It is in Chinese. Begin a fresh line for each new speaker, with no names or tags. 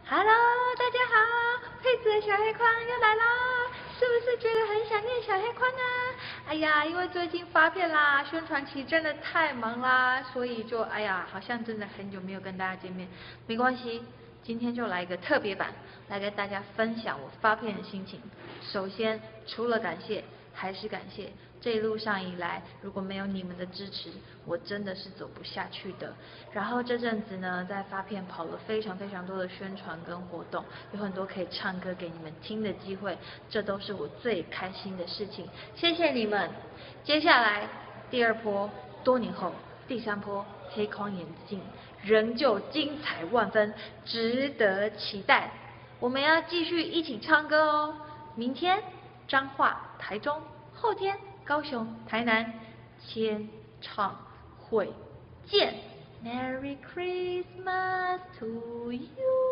Hello，大家好，佩子的小黑框又来啦，是不是觉得很想念小黑框啊？哎呀，因为最近发片啦，宣传期真的太忙啦，所以就好像真的很久没有跟大家见面。没关系，今天就来一个特别版，来跟大家分享我发片的心情。首先，除了感谢，还是感谢这一路上以来，如果没有你们的支持，我真的是走不下去的。然后这阵子呢，在发片跑了非常多的宣传跟活动，有很多可以唱歌给你们听的机会，这都是我最开心的事情。谢谢你们。接下来第二波，多年后第三波黑框眼镜仍旧精彩万分，值得期待。我们要继续一起唱歌哦。明天彰化、台中，后天高雄、台南签唱会见。Merry Christmas to you。